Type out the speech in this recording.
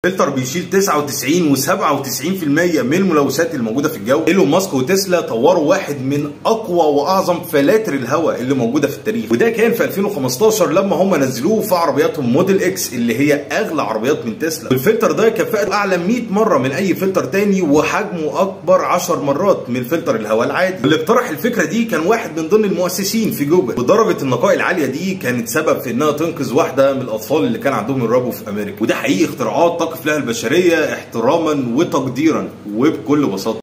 فلتر بيشيل 99 و97% من الملوثات اللي موجوده في الجو. ايلون ماسك وتسلا طوروا واحد من اقوى واعظم فلاتر الهواء اللي موجوده في التاريخ، وده كان في 2015 لما هم نزلوه في عربياتهم موديل اكس اللي هي اغلى عربيات من تسلا. والفلتر ده كفاءته اعلى 100 مره من اي فلتر تاني، وحجمه اكبر 10 مرات من فلتر الهواء العادي. اللي اقترح الفكره دي كان واحد من ضمن المؤسسين في جوجل، ودرجه النقاء العاليه دي كانت سبب في انها تنقذ واحده من الاطفال اللي كان عندهم الربو في امريكا. وده حقيقي اختراعات تقف لها البشريه احتراما وتقديرا وبكل بساطه.